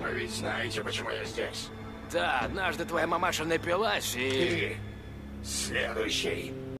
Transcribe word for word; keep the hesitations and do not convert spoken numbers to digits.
Вы ведь знаете, почему я здесь? Да, однажды твоя мамаша напилась и... Ты следующий.